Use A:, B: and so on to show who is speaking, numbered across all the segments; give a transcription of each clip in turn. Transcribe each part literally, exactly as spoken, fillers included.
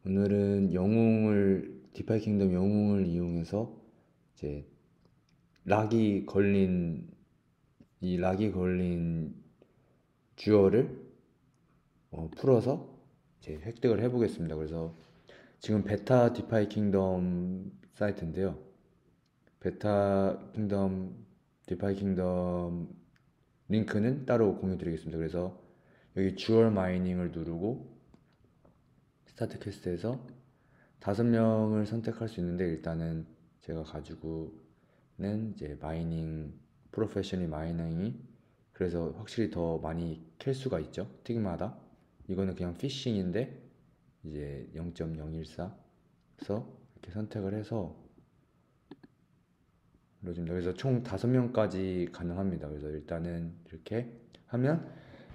A: 오늘은 영웅을 디파이 킹덤 영웅을 이용해서 이제 락이 걸린 이 락이 걸린 듀얼을 어, 풀어서 이제 획득을 해보겠습니다. 그래서 지금 베타 디파이 킹덤 사이트인데요. 베타 킹덤 디파이 킹덤 링크는 따로 공유 드리겠습니다. 그래서 여기 듀얼 마이닝을 누르고 스타트 퀘스트에서 다섯 명을 선택할 수 있는데, 일단은 제가 가지고는 이제 마이닝 프로페셔널 마이닝이 그래서 확실히 더 많이 캘 수가 있죠, 틱마다. 이거는 그냥 피싱인데 이제 영 점 영일사 그래서 이렇게 선택을 해서 눌러줍니다. 그래서 총 다섯 명까지 가능합니다. 그래서 일단은 이렇게 하면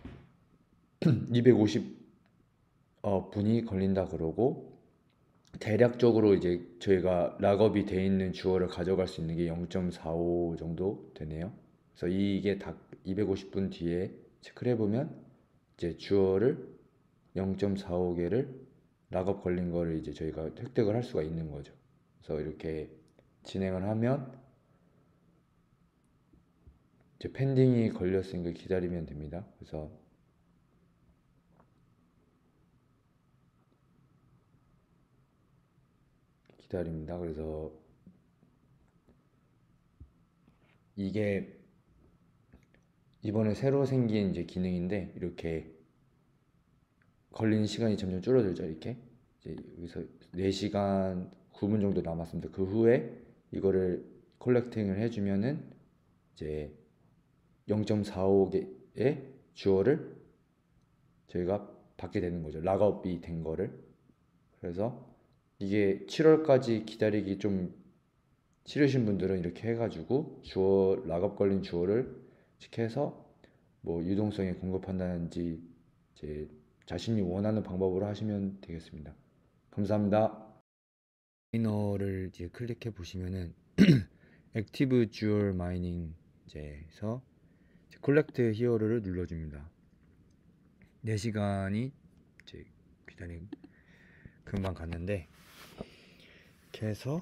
A: 이백오십 어, 분이 걸린다 그러고, 대략적으로 이제 저희가 락업이 돼 있는 주어를 가져갈 수 있는 게 영 점 사오 정도 되네요. 그래서 이게 다 이백오십 분 뒤에 체크를 해보면 이제 주어를 영 점 사오 개를 락업 걸린 거를 이제 저희가 획득을 할 수가 있는 거죠. 그래서 이렇게 진행을 하면 이제 펜딩이 걸렸으니까 기다리면 됩니다. 그래서 기다립니다. 그래서 이게 이번에 새로 생긴 이제 기능인데, 이렇게 걸리는 시간이 점점 줄어들죠. 이렇게 이제 여기서 네 시간 구 분 정도 남았습니다. 그 후에 이거를 컬렉팅을 해주면은 이제 영 점 사오 개의 주어를 저희가 받게 되는 거죠, 락업이 된 거를. 그래서 이게 칠월까지 기다리기 좀 싫으신 분들은 이렇게 해가지고 주어 락업 걸린 주어를 체크해서 뭐 유동성에 공급한다든지 이제 자신이 원하는 방법으로 하시면 되겠습니다. 감사합니다. 마이너를 이제 클릭해 보시면은 액티브 듀얼 마이닝 이제서 콜렉트 히어로를 눌러줍니다. 네 시간이 이제 기다리 금방 갔는데, 이렇게 해서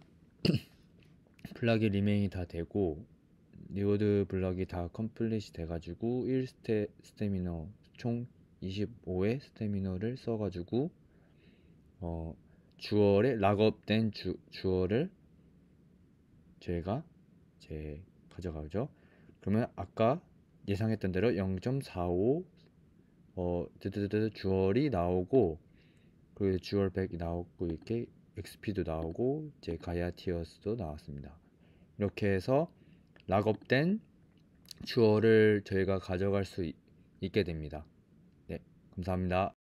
A: 블락이 리메인이 다 되고 리워드 블럭이 다 컴플릿이 돼가지고 일 스테, 스태미너 총 이십오 회 스태미너를 써가지고 어, 주얼에 락업된 주, 주얼을 저희가 이제 가져가죠. 그러면 아까 예상했던 대로 영 점 사오 어, 뜨뜨뜨 주얼이 나오고, 그리고 주얼 백이 나오고, 이렇게 엑스피도 나오고 이제 가이아 티어스도 나왔습니다. 이렇게 해서 락업된 주어를 저희가 가져갈 수 있, 게 됩니다. 네, 감사합니다.